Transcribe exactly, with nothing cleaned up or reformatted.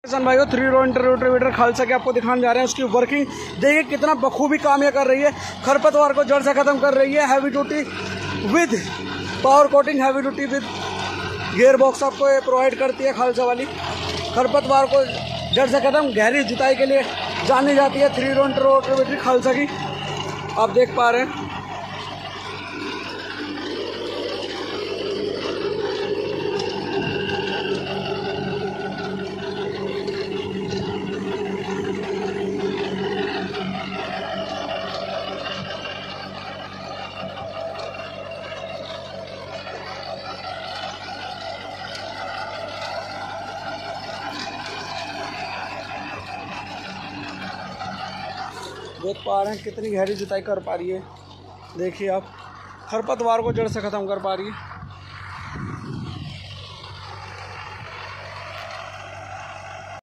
किसान भाइयों, three road rotavator Khalsa के आपको दिखाने जा रहे हैं। उसकी वर्किंग देखिए कितना बखूबी काम ये कर रही है। खरपतवार को जड़ से खत्म कर रही है। Heavy duty with power coating, heavy duty with gear box आपको ये प्रोवाइड करती है खालसा वाली। खरपतवार को जड़ से खत्म, गहरी जुताई के लिए जानी जाती है थ्री रोड रोटावेटर खालसा की। आप देख पा रहे हैं देख पा रहे हैं कितनी गहरी जुताई कर पा रही है। देखिए आप, खरपतवार को जड़ से ख़त्म कर पा रही है।